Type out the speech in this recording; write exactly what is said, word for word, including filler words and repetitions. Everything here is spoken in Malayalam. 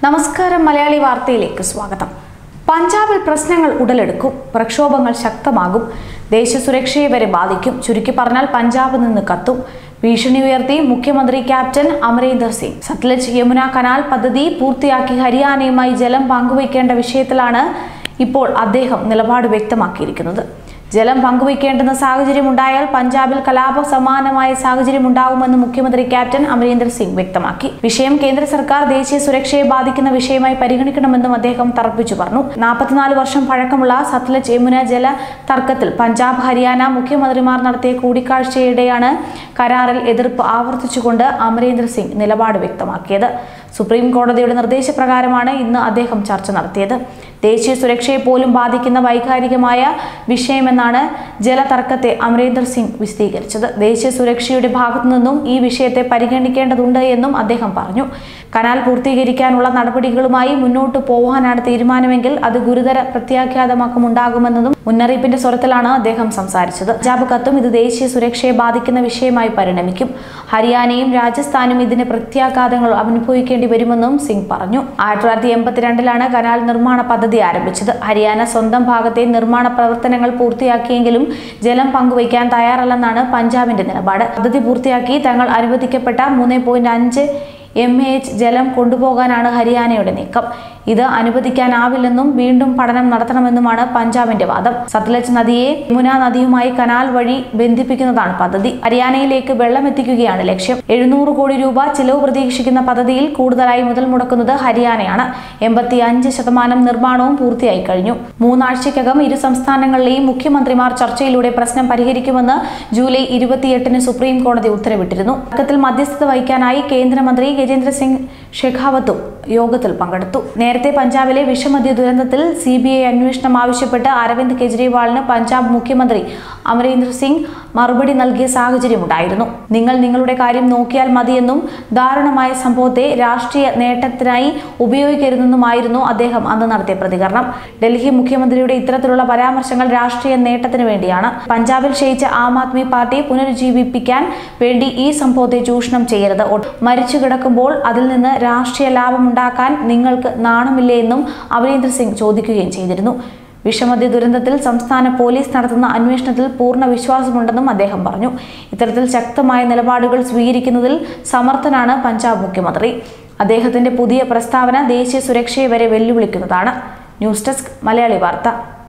നമസ്കാരം മലയാളി വാർത്തയിലേക്ക് സ്വാഗതം. പഞ്ചാബിൽ പ്രശ്നങ്ങൾ ഉടലെടുക്കും, പ്രക്ഷോഭങ്ങൾ ശക്തമാകും, ദേശീയ സുരക്ഷയെ വരെ ബാധിക്കും. ചുരുക്കി പറഞ്ഞാൽ പഞ്ചാബ് നിന്ന് കത്തും. ഭീഷണി ഉയർത്തി മുഖ്യമന്ത്രി ക്യാപ്റ്റൻ അമരീന്ദർ സിംഗ്. സത്ലജ് യമുന കനാൽ പദ്ധതി പൂർത്തിയാക്കി ഹരിയാനയുമായി ജലം പങ്കുവയ്ക്കേണ്ട വിഷയത്തിലാണ് ഇപ്പോൾ അദ്ദേഹം നിലപാട് വ്യക്തമാക്കിയിരിക്കുന്നത്. ജലം പങ്കുവയ്ക്കേണ്ടുന്ന സാഹചര്യം ഉണ്ടായാൽ പഞ്ചാബിൽ കലാപ സമാനമായ സാഹചര്യം ഉണ്ടാകുമെന്ന് മുഖ്യമന്ത്രി ക്യാപ്റ്റൻ അമരീന്ദർ സിംഗ് വ്യക്തമാക്കി. വിഷയം കേന്ദ്ര സർക്കാർ ദേശീയ സുരക്ഷയെ ബാധിക്കുന്ന വിഷയമായി പരിഗണിക്കണമെന്നും അദ്ദേഹം തറപ്പിച്ചു പറഞ്ഞു. നാൽപ്പത്തിനാല് വർഷം പഴക്കമുള്ള സത്ലജ് യമുന ജല തർക്കത്തിൽ പഞ്ചാബ് ഹരിയാന മുഖ്യമന്ത്രിമാർ നടത്തിയ കൂടിക്കാഴ്ചയിടെയാണ് കരാറിൽ എതിർപ്പ് ആവർത്തിച്ചുകൊണ്ട് അമരീന്ദർ സിംഗ് നിലപാട് വ്യക്തമാക്കിയത്. സുപ്രീം കോടതിയുടെ നിർദ്ദേശപ്രകാരമാണ് ഇന്ന് അദ്ദേഹം ചർച്ച നടത്തിയത്. ദേശീയ സുരക്ഷയെ പോലും ബാധിക്കുന്ന വൈകാരികമായ വിഷയമെന്നാണ് ജലതർക്കത്തെ അമരീന്ദർ സിംഗ് വിശദീകരിച്ചത്. ദേശീയ സുരക്ഷയുടെ ഭാഗത്തു നിന്നും ഈ വിഷയത്തെ പരിഗണിക്കേണ്ടതുണ്ട് എന്നും അദ്ദേഹം പറഞ്ഞു. കനാൽ പൂർത്തീകരിക്കാനുള്ള നടപടികളുമായി മുന്നോട്ടു പോകാനാണ് തീരുമാനമെങ്കിൽ അത് ഗുരുതര പ്രത്യാഘാതമാക്കുമുണ്ടാകുമെന്നതും മുന്നറിയിപ്പിന്റെ സ്വരത്തിലാണ് അദ്ദേഹം സംസാരിച്ചത്. പഞ്ചാബ് കത്തും ഇത് ദേശീയ സുരക്ഷയെ ബാധിക്കുന്ന വിഷയമായി പരിണമിക്കും. ഹരിയാനയും രാജസ്ഥാനും ഇതിന് പ്രത്യാഘാതങ്ങൾ അനുഭവിക്കേണ്ടി വരുമെന്നും സിംഗ് പറഞ്ഞു. ആയിരത്തി തൊള്ളായിരത്തി എൺപത്തിരണ്ടിലാണ് കനാൽ നിർമ്മാണ പദ്ധതി ആരംഭിച്ചത്. ഹരിയാന സ്വന്തം ഭാഗത്തെ നിർമ്മാണ പ്രവർത്തനങ്ങൾ പൂർത്തിയാക്കിയെങ്കിലും ജലം പങ്കുവയ്ക്കാൻ തയ്യാറല്ലെന്നാണ് പഞ്ചാബിന്റെ നിലപാട്. പദ്ധതി പൂർത്തിയാക്കി തങ്ങൾ അനുവദിക്കപ്പെട്ട മൂന്ന് പോയിന്റ് അഞ്ച് എം എ എച്ച് ജലം കൊണ്ടുപോകാനാണ് ഹരിയാനയുടെ നീക്കം. ഇത് അനുവദിക്കാനാവില്ലെന്നും വീണ്ടും പഠനം നടത്തണമെന്നുമാണ് പഞ്ചാബിന്റെ വാദം. സത്ലജ് നദിയെ യമുന നദിയുമായി കനാൽ വഴി ബന്ധിപ്പിക്കുന്നതാണ് പദ്ധതി. ഹരിയാനയിലേക്ക് വെള്ളം എത്തിക്കുകയാണ് ലക്ഷ്യം. എഴുന്നൂറ് കോടി രൂപ ചിലവ് പ്രതീക്ഷിക്കുന്ന പദ്ധതിയിൽ കൂടുതലായി മുതൽ മുടക്കുന്നത് ഹരിയാനയാണ്. എൺപത്തി അഞ്ച് ശതമാനം നിർമ്മാണവും പൂർത്തിയായി കഴിഞ്ഞു. മൂന്നാഴ്ചയ്ക്കകം ഇരു സംസ്ഥാനങ്ങളിലെയും മുഖ്യമന്ത്രിമാർ ചർച്ചയിലൂടെ പ്രശ്നം പരിഹരിക്കുമെന്ന് ജൂലൈ ഇരുപത്തിയെട്ടിന് സുപ്രീം കോടതി ഉത്തരവിട്ടിരുന്നു. തർക്കത്തിൽ മധ്യസ്ഥത വഹിക്കാനായി കേന്ദ്രമന്ത്രി ഗജേന്ദ്ര സിംഗ് ഷെഖാവത്തും യോഗത്തിൽ പങ്കെടുത്തു. നേരത്തെ പഞ്ചാബിലെ വിഷമദ്യ ദുരന്തത്തിൽ സി ബി ഐ അന്വേഷണം ആവശ്യപ്പെട്ട് അരവിന്ദ് കെജ്രിവാളിന് പഞ്ചാബ് മുഖ്യമന്ത്രി അമരീന്ദർ സിംഗ് മറുപടി നൽകിയ സാഹചര്യമുണ്ടായിരുന്നു. നിങ്ങൾ നിങ്ങളുടെ കാര്യം നോക്കിയാൽ മതിയെന്നും ദാരുണമായ സംഭവത്തെ രാഷ്ട്രീയ നേട്ടത്തിനായി ഉപയോഗിക്കരുതെന്നുമായിരുന്നു അദ്ദേഹം അന്ന് നടത്തിയ പ്രതികരണം. ഡൽഹി മുഖ്യമന്ത്രിയുടെ ഇത്തരത്തിലുള്ള പരാമർശങ്ങൾ രാഷ്ട്രീയ നേട്ടത്തിന് വേണ്ടിയാണ്. പഞ്ചാബിൽ ക്ഷയിച്ച ആം ആദ്മി പാർട്ടി പുനരുജ്ജീവിപ്പിക്കാൻ വേണ്ടി ഈ സംഭവത്തെ ചൂഷണം ചെയ്യരുത്. മരിച്ചു കിടക്കുമ്പോൾ അതിൽ നിന്ന് രാഷ്ട്രീയ ലാഭമുണ്ടാക്കാൻ നിങ്ങൾക്ക് നാണമില്ലേ എന്നും അമരീന്ദർ സിംഗ് ചോദിക്കുകയും ചെയ്തിരുന്നു. വിഷമദ്യ ദുരന്തത്തിൽ സംസ്ഥാന പോലീസ് നടത്തുന്ന അന്വേഷണത്തിൽ പൂർണ്ണ വിശ്വാസമുണ്ടെന്നും അദ്ദേഹം പറഞ്ഞു. ഇത്തരത്തിൽ ശക്തമായ നിലപാടുകൾ സ്വീകരിക്കുന്നതിൽ സമർത്ഥനാണ് പഞ്ചാബ് മുഖ്യമന്ത്രി. അദ്ദേഹത്തിന്റെ പുതിയ പ്രസ്താവന ദേശീയ സുരക്ഷയെ വരെ വെല്ലുവിളിക്കുന്നതാണ്. ന്യൂസ് ഡെസ്ക് മലയാളി വാർത്ത.